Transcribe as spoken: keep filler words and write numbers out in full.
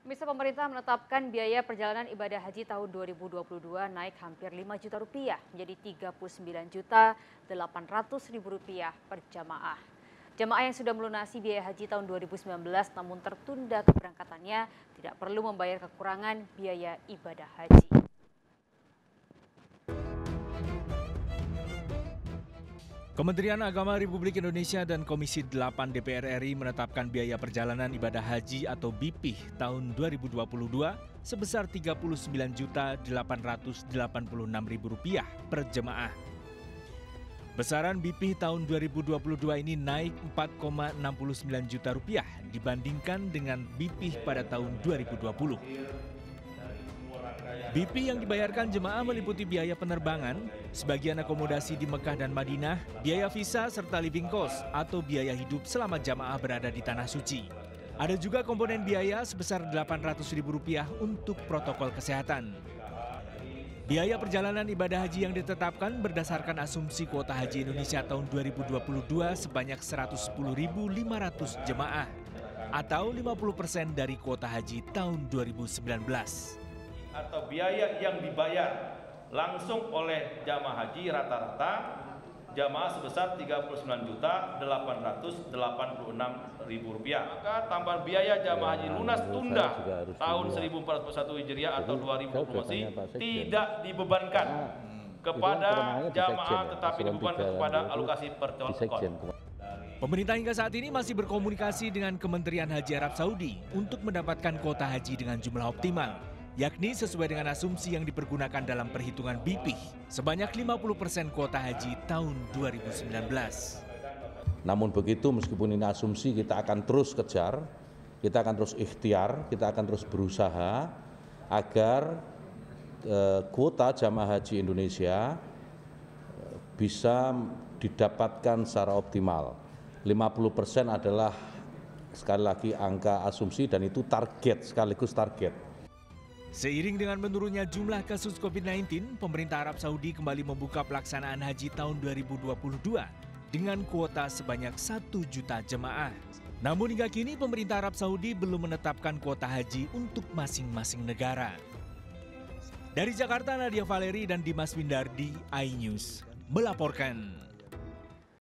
Pemirsa, pemerintah menetapkan biaya perjalanan ibadah haji tahun dua ribu dua puluh dua naik hampir lima juta rupiah menjadi tiga puluh sembilan juta delapan ratus ribu rupiah per jamaah. Jamaah yang sudah melunasi biaya haji tahun dua ribu sembilan belas namun tertunda keberangkatannya tidak perlu membayar kekurangan biaya ibadah haji. Kementerian Agama Republik Indonesia dan Komisi delapan D P R R I menetapkan biaya perjalanan ibadah haji atau B P I H tahun dua ribu dua puluh dua sebesar tiga puluh sembilan juta delapan ratus delapan puluh enam ribu rupiah per jemaah. Besaran B P I H tahun dua ribu dua puluh dua ini naik empat koma enam sembilan juta rupiah dibandingkan dengan B P I H pada tahun dua ribu dua puluh. B P I yang dibayarkan jemaah meliputi biaya penerbangan, sebagian akomodasi di Mekah dan Madinah, biaya visa serta living cost atau biaya hidup selama jamaah berada di Tanah Suci. Ada juga komponen biaya sebesar delapan ratus ribu rupiah untuk protokol kesehatan. Biaya perjalanan ibadah haji yang ditetapkan berdasarkan asumsi kuota haji Indonesia tahun dua ribu dua puluh dua sebanyak seratus sepuluh ribu lima ratus jemaah atau lima puluh persen dari kuota haji tahun dua ribu sembilan belas. Atau biaya yang dibayar langsung oleh jamaah haji rata-rata jamaah sebesar tiga puluh sembilan juta delapan ratus delapan puluh enam ribu rupiah. Maka tambahan biaya jamaah haji lunas tunda tahun seribu empat ratus empat puluh satu Hijriah atau dua ribu dua puluh Masih tidak dibebankan kepada jamaah tetapi dibebankan kepada alokasi protokol. Pemerintah hingga saat ini masih berkomunikasi dengan Kementerian Haji Arab Saudi untuk mendapatkan kuota haji dengan jumlah optimal, yakni sesuai dengan asumsi yang dipergunakan dalam perhitungan B P I H sebanyak lima puluh persen kuota haji tahun dua ribu sembilan belas. Namun begitu, meskipun ini asumsi, kita akan terus kejar, kita akan terus ikhtiar, kita akan terus berusaha agar eh, kuota jamaah haji Indonesia bisa didapatkan secara optimal. lima puluh persen adalah sekali lagi angka asumsi dan itu target, sekaligus target. Seiring dengan menurunnya jumlah kasus covid sembilan belas, pemerintah Arab Saudi kembali membuka pelaksanaan haji tahun dua ribu dua puluh dua dengan kuota sebanyak satu juta jemaah. Namun hingga kini pemerintah Arab Saudi belum menetapkan kuota haji untuk masing-masing negara. Dari Jakarta, Nadia Valeri dan Dimas Windardi, iNews melaporkan.